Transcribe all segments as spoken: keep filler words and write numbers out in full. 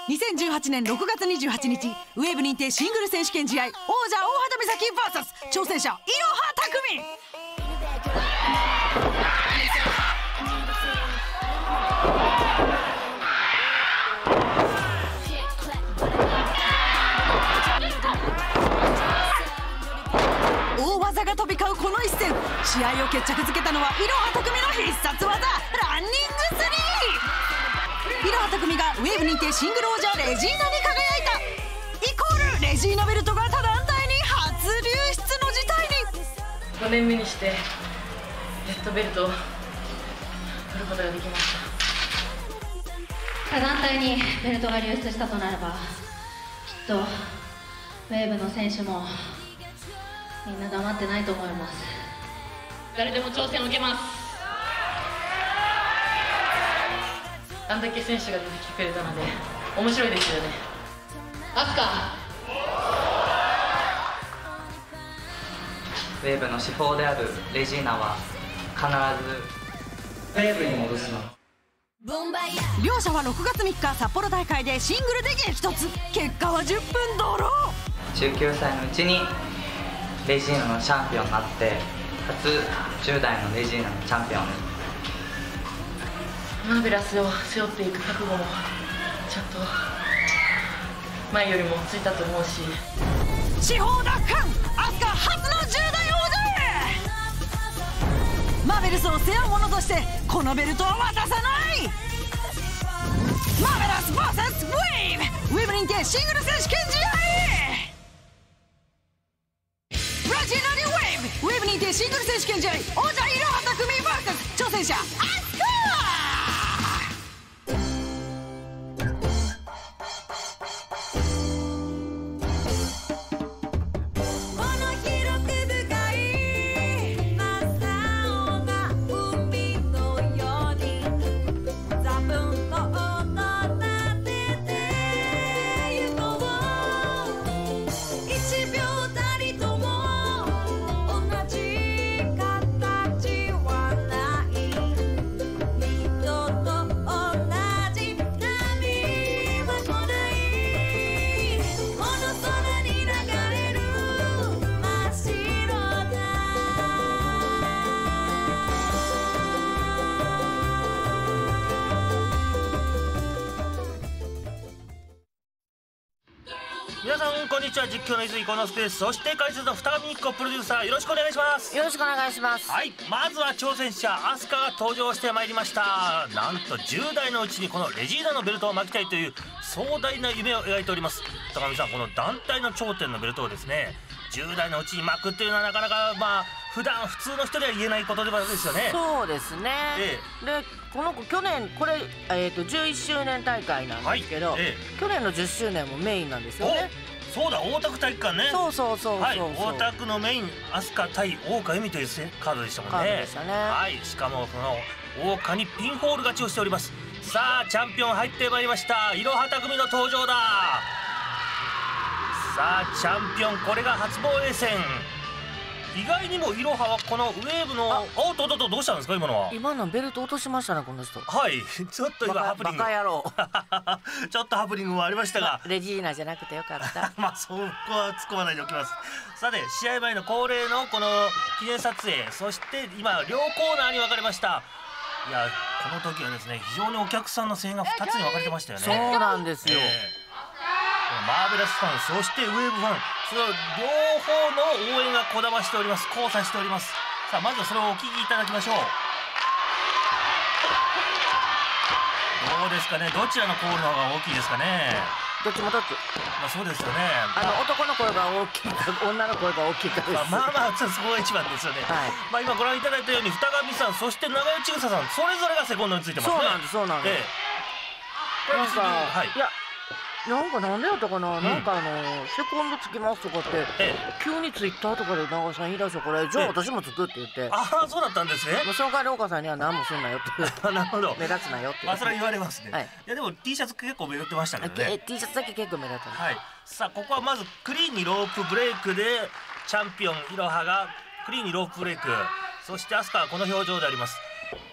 にせんじゅうはちねんろくがつにじゅうはちにち、ウェーブ認定シングル選手権試合、王者大畑美咲 ブイエス 挑戦者いろはたくみ。大技が飛び交うこの一戦、試合を決着つけたのはいろはたくみの必殺技、ランニングスリー。いろはたくみがウェーブ認定シングル王者レジーナに輝いた。イコールレジーナベルトが他団体に初流出の事態に。 ごねんめにしてレッドベルトを取ることができました。 他団体にベルトが流出したとなれば、きっとウェーブの選手もみんな黙ってないと思います。 誰でも挑戦を受けます。あんだけ選手が出てきてくれたので面白いですよね。アスカウェーブの至宝であるレジーナは必ずウェーブに戻します。 両者はろくがつみっか札幌大会でシングルで激突。結果はじゅっぷんドロー。 じゅうきゅうさいのうちにレジーナのチャンピオンになって、初じゅうだいのレジーナのチャンピオン。 マーベラスを背負っていく覚悟もちゃんと前よりもついたと思うし、 司法奪還、アスカ初のじゅうだい王者へ。マーベルスを背負う者としてこのベルトは渡さない。マーベラス ブイエス ウェーブ、ウェーブ認定シングル選手権試合。レジーナにウェーブ、ウェーブ認定シングル選手権試合、王者いろはたくみ ブイエス 挑戦者アスカ。 皆さんこんにちは、実況の伊豆幸之助です。そして解説の二上日子プロデューサー、よろしくお願いします。 よろしくお願いします。 はい、まずは挑戦者アスカが登場してまいりました。なんとじゅうだいのうちにこのレジーナのベルトを巻きたいという壮大な夢を描いております。高見さん、この団体の頂点のベルトをですねじゅうだいのうちに巻くっていうのはなかなかまあ普段普通の人では言えないことではですよね。 そうですね、ええ、でこの子去年これ、えー、とじゅういっしゅうねん大会なんですけど、はい、ええ、去年のじゅっしゅうねんもメインなんですよね。 そうだ、大田区体育館ね。 そうそうそうそう、はい、 大田区のメイン、飛鳥対大岡由美というカードでしたもんね。カードでしたね。はい、しかもこの大岡にピンホール勝ちをしております。さあチャンピオン入ってまいりました。いろはたくみの登場だ。さあチャンピオン、これが初防衛戦。意外にもいろははこのウェーブのおっとっとっと、どうしたんですか今のは。 今のベルト落としましたねこの人。 はい、ちょっと今ハプニング、 バカ野郎ちょっとハプニングもありましたが、 レジーナじゃなくてよかったまあそこは突っ込まないでおきます。さて試合前の恒例のこの記念撮影、そして今両コーナーに分かれました。いや、この時はですね非常にお客さんの声援がふたつに分かれてましたよね。 そうなんですよ、 えー、マーベラスファン、そしてウェーブファン、その両方の応援がこだましております。交差しております。さあまずはそれをお聞きいただきましょう。どうですかね、どちらのコールの方が大きいですかね。 どっちもどっち。 まあそうですよね。 あの男の声が大きいか女の声が大きいかです。 まあまあそこが一番ですよね。はい、まあ今ご覧いただいたように二上さん、そして長与千草さん、それぞれがセコンドについてますね。 そうなんです、そうなんです。ええ、なんか、はい、いやなんかなんでやったかな、うん、なんかあのセコンドつきますとかって、ええ、急にツイッターとかで長尾さん言い出したから、じゃあ私もつくって言って、 ああそうだったんですね。 その代わり岡さんには何もすんなよってなるほど、 目立つなよって、 まあそれは言われますね。はい、いやでも T シャツ結構目立ってましたけどね。 T シャツだけ結構目立った。 はい、さあここはまずクリーンにロープブレイクでチャンピオンいろはがクリーンにロープブレイク、そしてアスカはこの表情であります。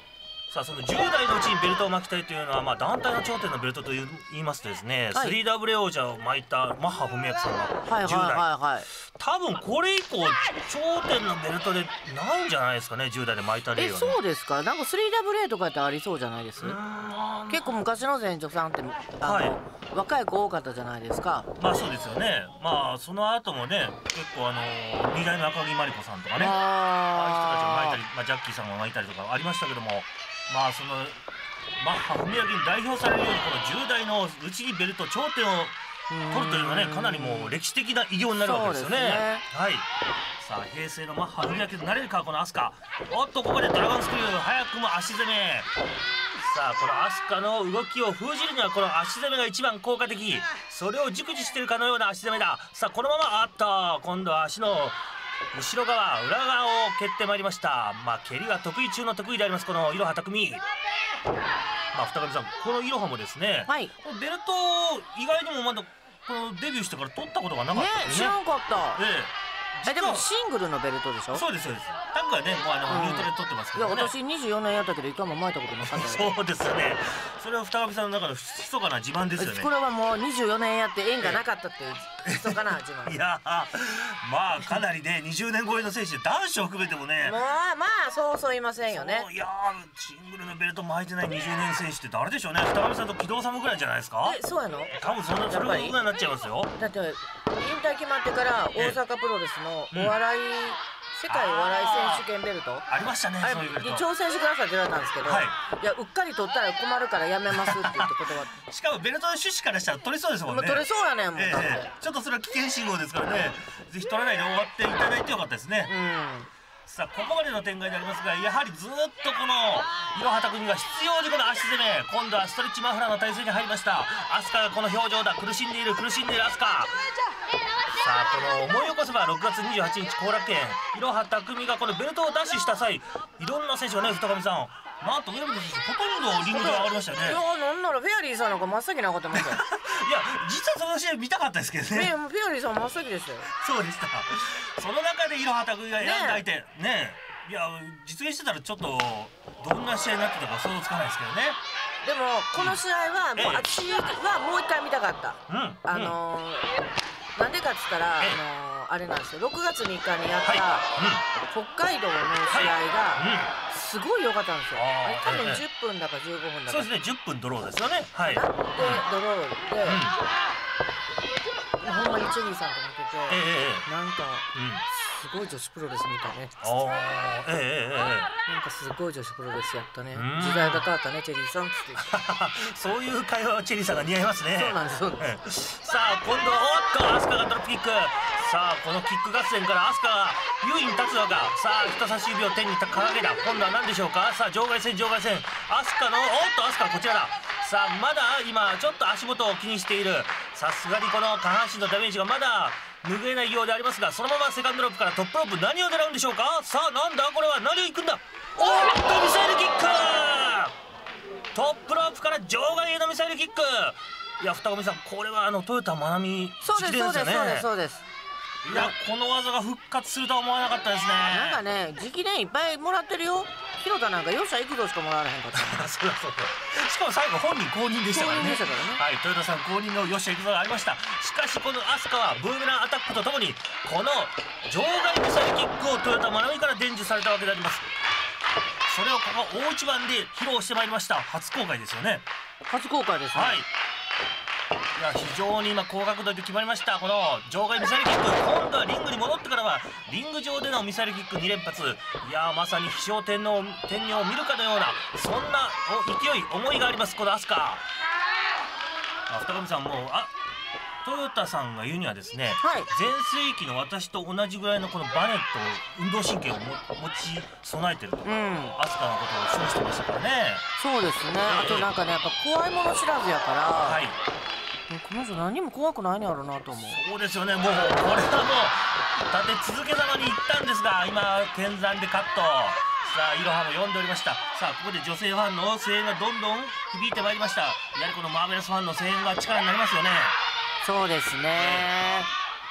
さあそのじゅう代のうちにベルトを巻きたいというのは、まあ、団体の頂点のベルトと言いますとですね、はい、スリーダブリュー 王者を巻いたマッハ文明さんがじゅう代、はいはいはいはい、多分これ以降頂点のベルトでないんじゃないですかね、じゅう代で巻いた例は、ね、 えそうですか。なんか スリーダブリュー とかってありそうじゃないです？結構昔の選手さんってあの、はい、若い子多かったじゃないですか。 まあそうですよね。まあその後もね結構あのに代目赤木真理子さんとかね、ああいう人たちが巻いたり、まあ、ジャッキーさんが巻いたりとかありましたけども、まあそのマッハ文明に代表されるようにこのじゅう代のうちにベルト頂点を取るというのはね、かなりもう歴史的な偉業になるわけですよね。はい。さあ平成のマッハ文明となれるかこの飛鳥。おっとここでドラゴンスクリュー早くも足攻め。さあこの飛鳥の動きを封じるにはこの足攻めが一番効果的。それを熟知しているかのような足攻めだ。さあこのままあっと今度は足の後ろ側裏側を蹴ってまいりました。まあ蹴りが得意中の得意でありますこのいろは匠。まあ二上さんこのいろはもですね、はい、ベルト意外にもまだこのデビューしてから取ったことがなかったですね。 ね、知らんかった。えええでもシングルのベルトでしょ。 そうですそうです。タッグはねもうあの、うん、ニュートラで取ってますけどね。 いや私にじゅうよねんやったけど一回も巻いたことなかったよ。 そうですよね。それは二上さんの中の密かな自慢ですよね。 これはもうにじゅうよねんやって縁がなかったっていう密かな自慢。 いやまあかなりねにじゅうねん超えの選手で男子を含めてもね。 まあまあそうそういませんよね。 いやシングルのベルト巻いてないにじゅうねん選手って誰でしょうね。二上さんと木戸さんぐらいじゃないですか。 えそうやの。 多分そんなそれぐらいになっちゃいますよ。 だって引退決まってから大阪プロレスのお笑い、うん、世界お笑い選手権ベルトありましたね。そういうベルト挑戦してくださいって言われたんですけど、はい、いやうっかり取ったら困るからやめますって言って断ってしかもベルトの趣旨からしたら取れそうですもんね。 取れそうやねんもん、えー、だってちょっとそれは危険信号ですからねぜひ取らないで終わっていただいてよかったですね。うんさあここまでの展開でありますがやはりずっとこのいろは匠が必要にこの足攻め今度はストレッチマフラーの体勢に入りました。飛鳥がこの表情だ苦しんでいる苦しんでいる飛鳥。さあこの思い起こせばろくがつにじゅうはちにち後楽園いろは匠がこのベルトを奪取した際いろんな選手がね二上さんなんと上本選手ほとんどリングで上がりましたよね。 いやなんならフェアリーさんなんか真っ先に上がってましたよ。 いや実はその試合見たかったですけどね。 フェアリーさん真っ先でしたよ。 そうでした。その中でいろは匠が選んだ相手ねえいや実現してたらちょっとどんな試合になってたか想像つかないですけどね。 でもこの試合はもう私はもう一回見たかった。うん、あのー、なんでかっつったら、あのー、あれなんですよろくがつみっかにやった、はいうん、北海道の試合がすごい良かったんですよ。あれ多分じゅっぷんだかじゅうごふんだか。 そうですねじゅっぷんドローですよね。はい。でドローで、うん、ほんまにチェリーさんと見てて、えー、なんか、うんすごい女子プロレス見たね。ああ、ええええ。なんかすごい女子プロレスやったね。時代が変わったね、チェリーさんって。 そういう会話はチェリーさんが似合いますね。 そうなんです。そうなんです。 さあ、今度はおっと、アスカがドロップキック。さあ、このキック合戦からアスカが優位に立つのか。さあ、人差し指を天に掲げた。今度は何でしょうか。さあ、場外戦、場外戦。アスカの、おっと、アスカこちらだ。さあ、まだ今ちょっと足元を気にしている。さすがにこの下半身のダメージがまだ拭えないようでありますが、そのままセカンドロープからトップロープ何を狙うんでしょうか。さあなんだこれは何をいくんだ。おっとミサイルキックトップロープから場外へのミサイルキック。いや二上さんこれはあのトヨタ真奈美直伝ですよね。そうですそうですそうです。 いやこの技が復活するとは思わなかったですね。 なんかね直伝いっぱいもらってるよ。広田なんかよっしゃ行くぞしかもらわれへんかった。 そうそうしかも最後本人公認でしたからね。はい豊田さん公認のよっしゃ行くぞがありました。しかしこの飛鳥はブーメランアタックとともにこの場外ミサイルキックを豊田真奈美から伝授されたわけであります。それをここ大一番で披露してまいりました。初公開ですよね。 初公開ですね。はいいや非常に今高角度で決まりました。この場外ミサイルキック今度はリングに戻ってからはリング上でのミサイルキックに連発。いやまさに飛翔天皇天女を見るかのようなそんな勢い思いがありますこの飛鳥。二上さんもあトヨタさんが言うにはですね、はい、全盛期の私と同じぐらいのこのバネット運動神経をも持ち備えてると、うん、飛鳥のことを示してましたからね。 そうですね、えー、あとなんかねやっぱ怖いもの知らずやから、はいこの人何も怖くないんやろうなと思う。 そうですよね。もうこれはもう立て続けざまにいったんですが今剣山でカット。さあいろはも読んでおりました。さあここで女性ファンの声援がどんどん響いてまいりました。やはりこのマーベラスファンの声援が力になりますよね。 そうですね、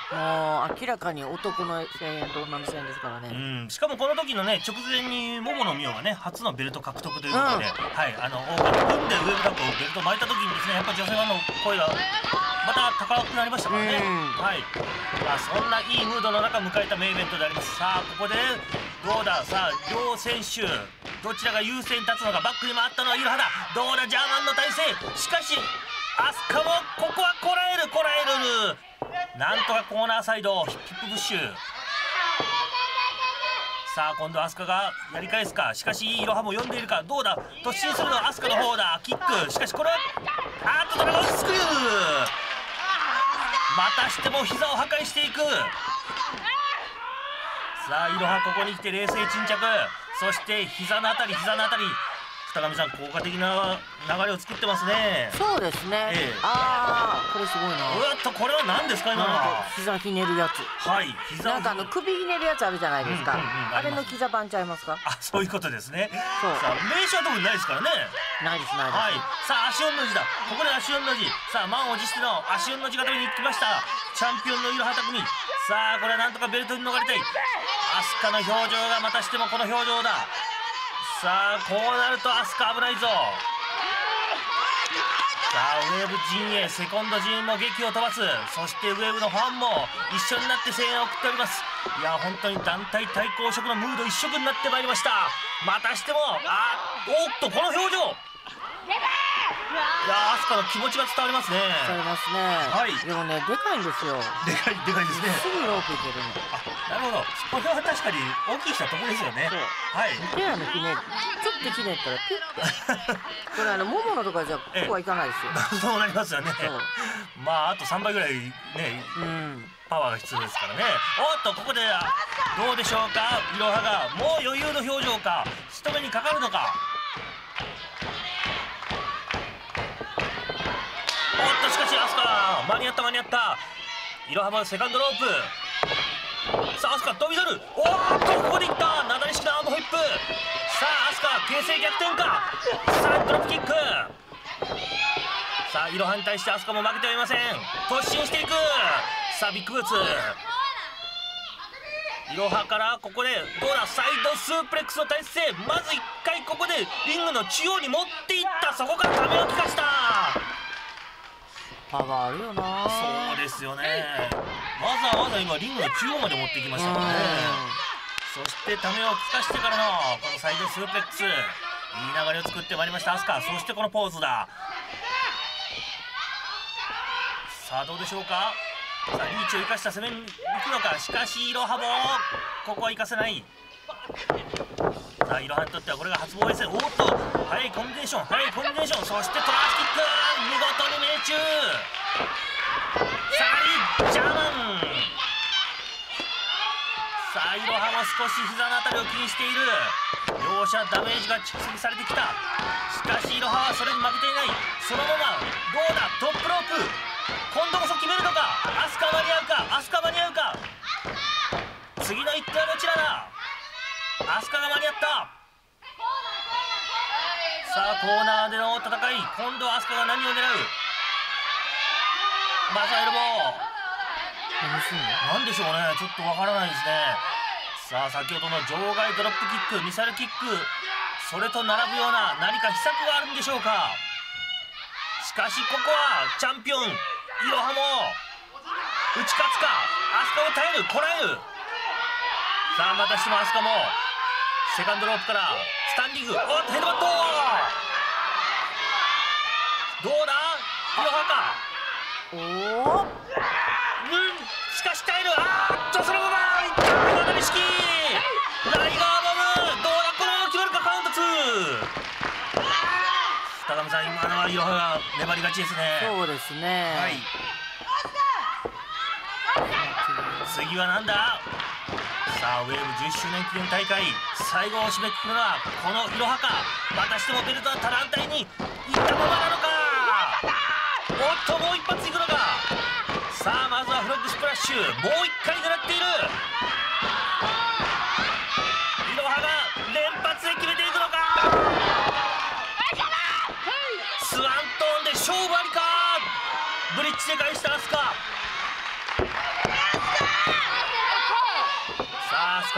もう明らかに男の声援と女の声援ですからね。 うん、しかもこの時のね直前に桃野美桜がね初のベルト獲得ということで、うん、はいあの大方組んでウェブカップをベルト巻いた時にですねやっぱり女性ファンの声がまた高くなりましたからね。はい、まあ、そんないいムードの中迎えたメインイベントであります。さあここでどうだ、さあ両選手どちらが優勢に立つのか。バックに回ったのはいろはだ。どうだジャーマンの体勢。しかしアスカもここはこらえるこらえる。なんとかコーナーサイドヒッププッシュ。さあ今度アスカがやり返すか。しかしいいいろはも呼んでいるか。どうだ突進するのはアスカの方だ。キック。しかしこれはあーっとドラゴンスクリュー。またしても膝を破壊していく。さあいろはここに来て冷静沈着。そして膝のあたり膝のあたり二上さん効果的な流れを作ってますね。 そうですね、ええ、ああこれすごいな。 うわっとこれは何ですか今のは。 膝ひねるやつ。 はい膝なんかあの首ひねるやつあるじゃないですか。あれの膝版ちゃいますか。 あそういうことですね。 そうさあ名刺は特にないですからね。 ないですないです。 はいさあ足4の字だ。ここで足4の字。さあ満を持しての足4の字固めに来ましたチャンピオンのいろは匠。さあこれはなんとかベルトに逃れたい。アスカの表情がまたしてもこの表情だ。さあこうなるとアスカ危ないぞ。さあウェーブ陣営セコンド陣も劇を飛ばす。そしてウェーブのファンも一緒になって声援を送っております。いや本当に団体対抗色のムード一色になってまいりました。またしてもあおっとこの表情。いやアスカの気持ちが伝わりますね。 伝わりますね。 はい。 でもねでかいんですよ。 でかいでかいですね。 すぐロープいけるの。 あなるほど。これは確かに大きい人は得ですよね。はい。 手あのひねちょっとひねったらピュッと。これあの桃のとかじゃここはいかないですよ。 そうなりますよね。まああとさんばいぐらいね、うん、パワーが必要ですからね。おっとここでどうでしょうか。いろはがもう余裕の表情か仕留めにかかるのか。おっとしかしアスカ間に合った間に合った。いろはもセカンドロープ。さあアスカ飛び出る。おっとここでいったなだれ式のアームホイップ。さあアスカ形勢逆転か。さあドロップキック。さあいろはに対してアスカも負けてはいません。突進していく。さあビッグブーツ。いろはからここでどうだサイドスープレックスの体勢。まずいっかいここでリングの中央に持っていった。そこからためを利かした。 パワーあるよな。 そうですよね。わざわざ今リングの中央まで持ってきましたからね。そしてためを利かしてからのこのサイドスープレックスいい流れを作ってまいりましたアスカ。そしてこのポーズだ。さあどうでしょうか。さあリーチを生かした攻めに行くのか。しかしいろはもここは生かせない。さあいろはにとってはこれが初防衛戦。おっと速いコンビネーション速いコンビネーション。そしてトラッシュキック見事に命中。さらにジャーマン。さあいろはも少し膝のあたりを気にしている。両者ダメージが蓄積されてきた。しかしいろははそれに負けていない。そのままどうだトップロープ。今度こそ決めるのか。アスカ間に合うかアスカ間に合うか。次の一手はどちらだ。アスカが間に合った。さあコーナーでの戦い。今度はアスカが何を狙う。まずはエルボー。何でしょうね。ちょっとわからないですね。さあ先ほどの場外ドロップキックミサイルキックそれと並ぶような何か秘策があるんでしょうか。しかしここはチャンピオンいろはも打ち勝つか。アスカを耐えるこらえる。さあまたしてもアスカもセカンドロープからスタンディング。おっとヘッドバット。どうだいろはか。 おお、うん、 しかし耐える。あーっとそのままいったなだれ式ライガーボム。どうだこのまま決まるか。カウントツー。高見さん今のはいろはが粘り勝ちですね。 そうですね。 はい。次はなんだ。さあウェーブじゅっしゅうねん記念大会最後を締めくくるのはこのいろはか。またしてもベルトはタランタイにいったままなのか。おっともう一発いくのか。さあまずはフロッグスプラッシュもう一回狙っている。いろはが連発で決めていくのか。スワントーンで勝負ありか。ブリッジで返したアスカ。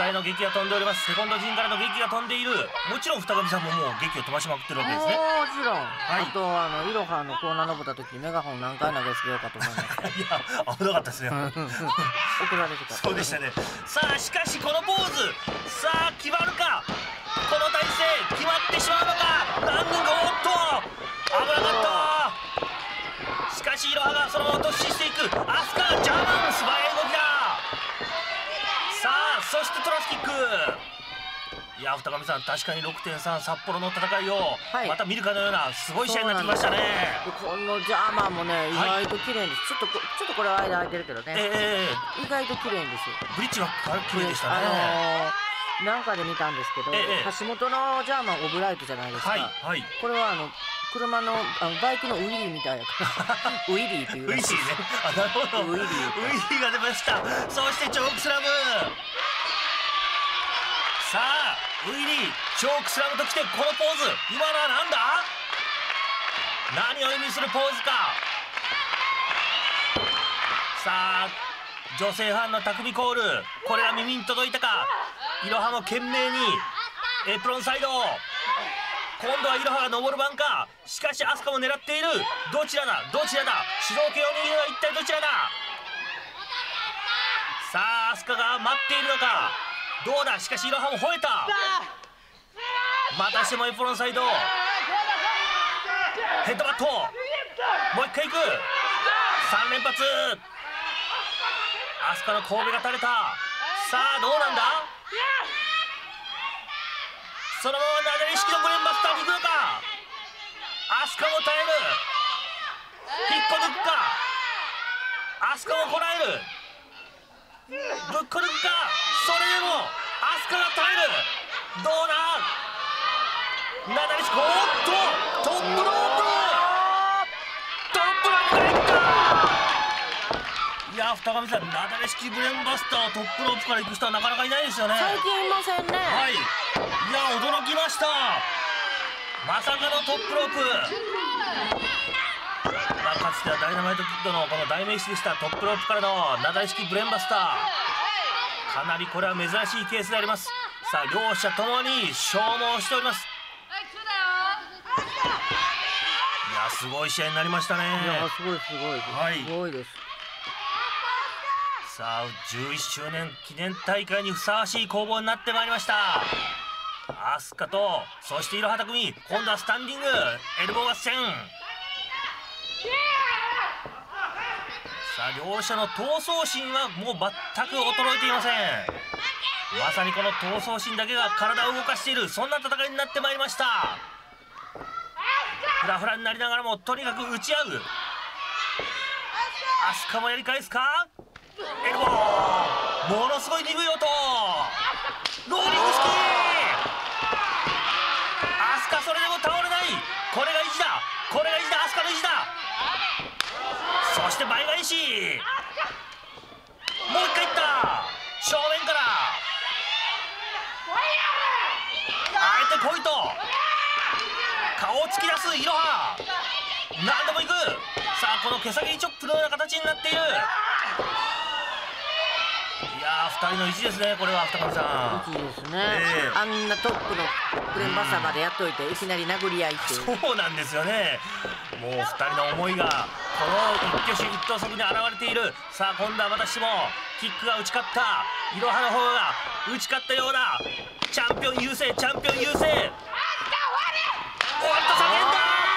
飛鳥への撃が飛んでおります。セコンド陣からの撃が飛んでいる。もちろん二上さんももう撃を飛ばしまくってるわけですね。 もちろん、 はい、 あとあのイロハのコーナー登った時にメガホン何回投げつけようかと思いました。 いや危なかったですね。 怒られてた。 そうでしたね。さあしかしこのポーズ、さあ決まるか、この体勢決まってしまうのか。ランニング、おっと危なかった。しかしイロハがそのまま突進していく。アスカがジャーマン、素早い動きだ。さあそしてトラスキック。いや二上さん、確かに ろくてんさん 札幌の戦いをまた見るかのようなすごい試合になってきましたね。 このジャーマンもね、意外と綺麗です。ちょっとこちょっとこれは間空いてるけどね、えー、意外と綺麗ですよ。 ブリッジは綺麗でしたね。 あのー、なんかで見たんですけど、えー、橋本のジャーマンオブライトじゃないですか、はいはい、これはあの車のあのバイクのウィリーみたいなウィリーというウィリーね。あ、なるほど。ウィリーウィリーが出ました。そしてチョークスラム。さあウィリーチョークスラムときてこのポーズ、今のは何だ、何を意味するポーズか。さあ女性ファンの匠コール、これが耳に届いたか。イロハも懸命にエプロンサイド、今度はイロハが登る番か。しかしアスカも狙っている。どちらだどちらだ、主導権を握るのは一体どちらだ。さあアスカが待っているのか、どうだ。しかしイロハも吠えた。またしてもエプロンサイド、ヘッドバット、もう一回いく。さん連発。アスカの神戸が垂れた。さあどうなんだ。そのままなでり式のブレンバスターに行くのか。アスカも耐える。引っこ抜くか。アスカもこらえる。ぶっこ抜くか。それでもアスカが耐える。どうだ。なだれ式、おっとトップロープ、トップロープからいった。いや二上さん、なだれ式ブレンバスターをトップロープから行く人はなかなかいないですよね。 最近いませんね。 はい、いや驚きました。まさかのトップロープ。まあ、かつてはダイナマイトキッドのこの代名詞でしたトップロープからのなだれ式ブレンバスター。かなりこれは珍しいケースであります。さあ両者ともに消耗しております。いやすごい試合になりましたね。 いやすごいすごいです、はい、すごいです。 さあじゅういっしゅうねん記念大会にふさわしい攻防になってまいりました。アスカとそしてイロハ匠、今度はスタンディングエルボー合戦。さあ両者の闘争心はもう全く衰えていません。まさにこの闘争心だけが体を動かしている、そんな戦いになってまいりました。フラフラになりながらもとにかく打ち合う。アスカもやり返すか。エルボー、ものすごい鈍い音。ローリング式。アスカそれでも倒れない。これが意地だ、これが意地だ、アスカの意地だ。そして倍返し、もう一回いった。正面からあえて来いと顔を突き出すイロハ、何度もいく。さあこの毛先チョップのような形になっている。いやーふたりの意地ですね、これは二上さん。意地ですね、えー、あんなトップのブレンバスターまでやっといていきなり殴り合いっていう。 そうなんですよね。もうふたりの思いがこの一挙手一投足に現れている。さあ今度はまたしてもキックが打ち勝った。イロハの方が打ち勝ったようだ。チャンピオン優勢、チャンピオン優勢。終わった叫んだ。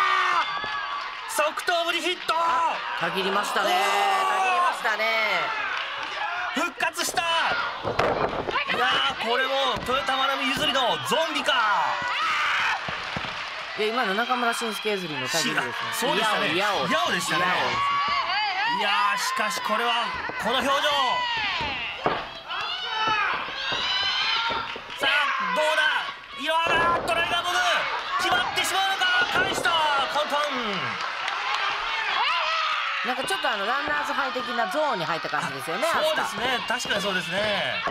即答ぶりヒット。 たぎりましたね、たぎりましたね。 復活した。いやーこれも豊田真奈美譲りのゾンビか。 いや今の中村慎介譲りのたぎりですね。 そうでしたね、ヤオでしたね。いやーしかしこれはこの表情。さあどうだ。イロハがトライガーボム決まってしまうのか。返した。カウントン。 なんかちょっとあのランナーズハイ的なゾーンに入った感じですよね。 そうですね、確かにそうですね。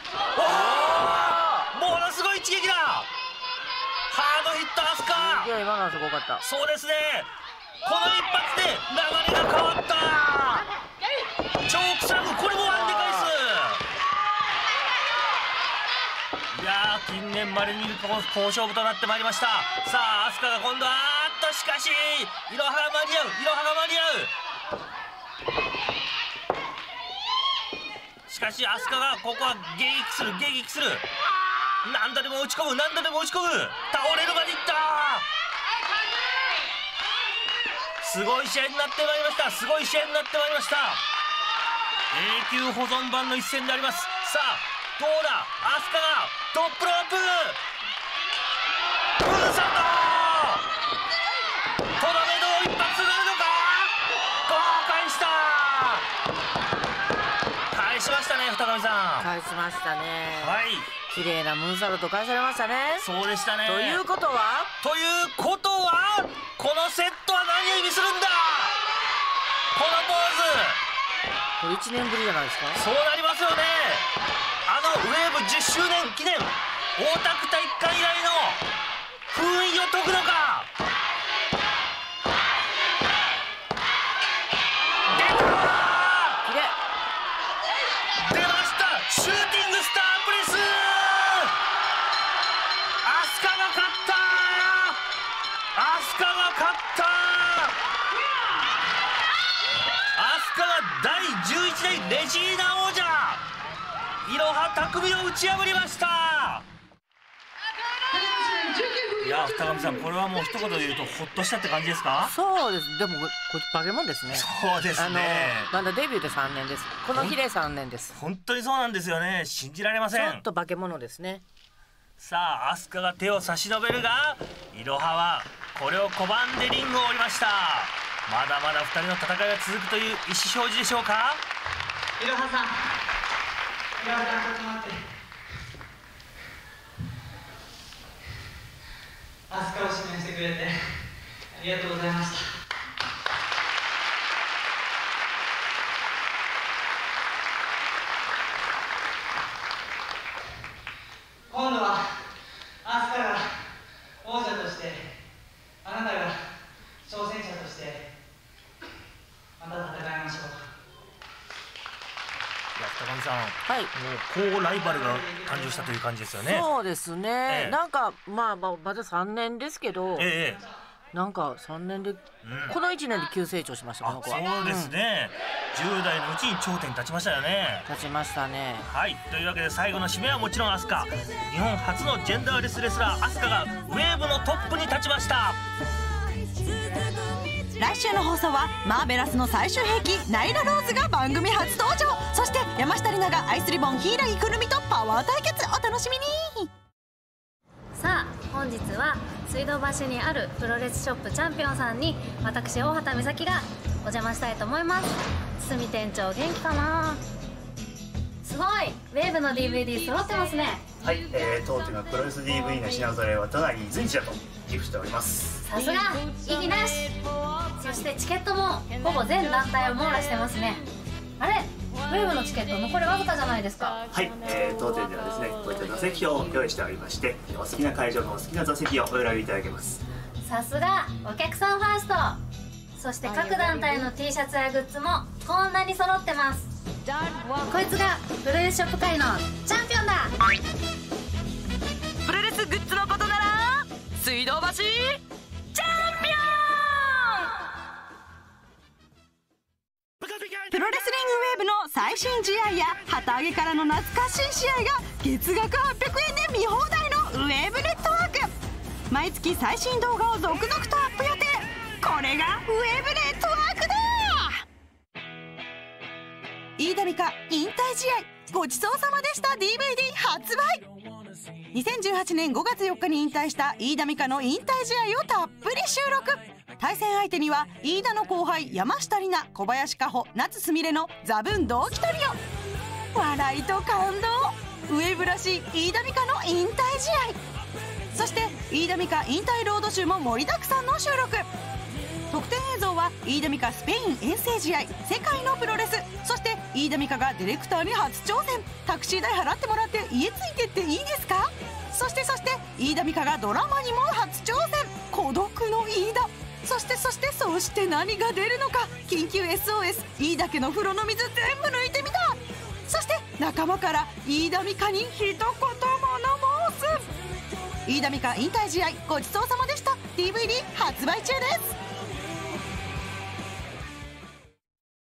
おお、ものすごい一撃だ。ハードヒットアスカ。 いや今のはすごかった。 そうですね、この一発で流れが変わった。チョークスラム、これもワンで返す。 年まれに好勝負となってまいりました。さあ飛鳥が今度はあーっとしかしいろはが間に合ういろはが間に合う。しかし飛鳥がここは迎撃する迎撃する。何度でも打ち込む何度でも打ち込む。倒れるまでいった。すごい試合になってまいりました。すごい試合になってまいりました。永久保存版の一戦であります。さあどうだ飛鳥がトップロープブーサートとどめの一発なるのか。豪快した返しましたね二上さん。 返しましたね。 はい綺麗なムーンサルト返されましたね。 そうでしたね。 ということはということはこのセットは何を意味するんだこのポーズ。 これいちねんぶりじゃないですか。 そうなりますよね。あのウェーブじゅっしゅうねん記念大田区体育館以来の封印を解くのか。出たーきれい出ました。シューティングスタープレス。飛鳥が勝った飛鳥が勝った飛鳥がだいじゅういちだいレジーナ王者いろは匠を打ち破りました。いや二上さんこれはもう一言で言うとほっとしたって感じですか。 そうです。でもこれ化け物ですね。 そうですね。 あのまだデビューでさんねんです。この日でさんねんです。 本当にそうなんですよね。信じられません。 ちょっと化け物ですね。 さあ飛鳥が手を差し伸べるがいろははこれを拒んでリングを降りました。まだまだふたりの戦いが続くという意思表示でしょうか。 いろはさんいろはさんちょっと待って。飛鳥を指名してくれてありがとうございました。今度は飛鳥が王者としてあなたが挑戦者としてまた戦いましょう。 いや二上さん、 はい、 もう好ライバルが誕生したという感じですよね。 そうですね、 ええ、 なんかまあまあまださんねんですけど、 ええ、 なんかさんねんで、うん、このいちねんで急成長しましたこの子は。 そうですね、うん、じゅう代のうちに頂点に立ちましたよね。 立ちましたね。はい、 というわけで最後の締めはもちろん飛鳥。日本初のジェンダーレスレスラー飛鳥がウェーブのトップに立ちました。 来週の放送はマーベラスの最終兵器ナイラローズが番組初登場。そして山下里奈がアイスリボン柊くるみとパワー対決。お楽しみに。 さあ本日は水道橋にあるプロレスショップチャンピオンさんに私大畑美咲がお邪魔したいと思います。堤店長元気かな。すごいウェーブの ディーブイディー 揃ってますね。 はい、えー、当店のプロレス ディーブイディー の品揃えは都内に随一だと自負しております。 さすが意義なし。そしてチケットもほぼ全団体を網羅してますね。あれウェーブのチケット残りわずかじゃないですか。 はい、えー、当店ではですねこういった座席表を用意しておりまして、お好きな会場のお好きな座席をお選びいただけます。 さすがお客さんファースト。そして各団体の T シャツやグッズもこんなに揃ってます。こいつがプロレスショップ界のチャンピオンだ。 プロレスグッズのことなら水道橋チャンピオン。プロレスリングウェーブの最新試合や旗揚げからの懐かしい試合が月額はっぴゃくえんで見放題のウェーブネットワーク。毎月最新動画を続々とアップ予定。これがウェーブネットワークだ。飯田美香引退試合ごちそうさまでした ディーブイディー 発売。にせんじゅうはちねんごがつよっかに引退した飯田美香の引退試合をたっぷり収録。対戦相手には飯田の後輩山下里奈、小林香穂、夏すみれのザブン同期トリオ。笑いと感動、ウェーブらしい飯田美香の引退試合。そして飯田美香引退ロード集も盛りだくさんの収録。特典映像は飯田美香スペイン遠征試合、世界のプロレス。そして飯田美香がディレクターに初挑戦。タクシー代払ってもらって家ついてっていいですか。そしてそして飯田美香がドラマにも初挑戦、孤独の飯田。そしてそしてそして何が出るのか。緊急 エスオーエス 飯田家の風呂の水全部抜いてみた。そして仲間から飯田美香に一言物申す。 飯田美香引退試合ごちそうさまでした ディーブイディー 発売中です。